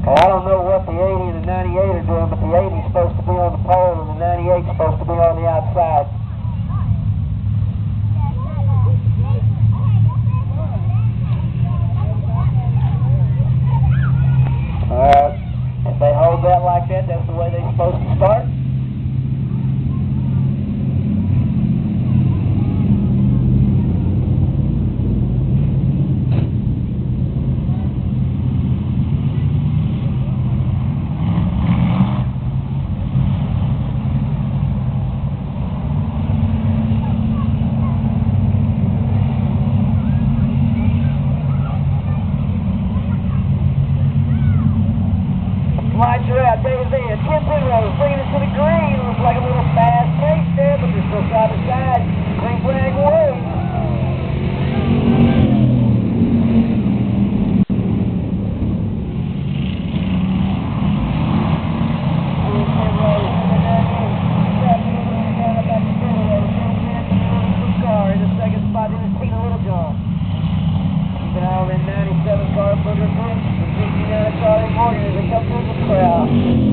Okay, I don't know what the 80 and the 98 are doing, but the 80 is supposed to be on the pole and the 98 is supposed to be on the outside. If they hold that like that, that's the way they're supposed to start. Lights are out, David in. 10 pin rows, bringing it to the green. Looks like a little fast pace there, but they're still side to side. Green flag away. In the second spot, in the seat, a little John. Keep an eye on that 97 car, Booger Prince. The 69 Charlie Morgan as they come through the crowd.